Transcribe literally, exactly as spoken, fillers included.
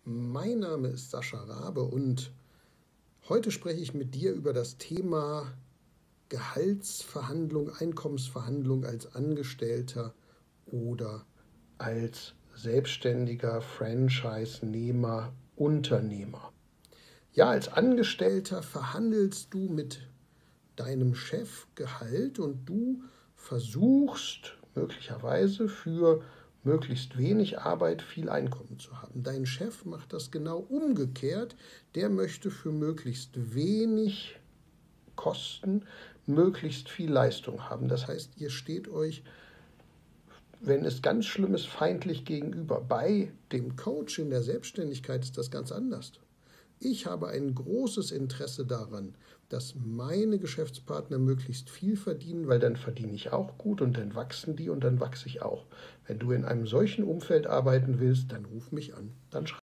Mein Name ist Sascha Rabe und heute spreche ich mit dir über das Thema Gehaltsverhandlung, Einkommensverhandlung als Angestellter oder als selbstständiger Franchise-Nehmer, Unternehmer. Ja, als Angestellter verhandelst du mit deinem Chef Gehalt und du versuchst möglicherweise für möglichst wenig Arbeit viel Einkommen zu haben. Dein Chef macht das genau umgekehrt. Der möchte für möglichst wenig Kosten möglichst viel Leistung haben. Das heißt, ihr steht euch, wenn es ganz schlimm ist, feindlich gegenüber. Bei dem Coach in der Selbstständigkeit ist das ganz anders. Ich habe ein großes Interesse daran, dass meine Geschäftspartner möglichst viel verdienen, weil dann verdiene ich auch gut und dann wachsen die und dann wachse ich auch. Wenn du in einem solchen Umfeld arbeiten willst, dann ruf mich an, dann schreib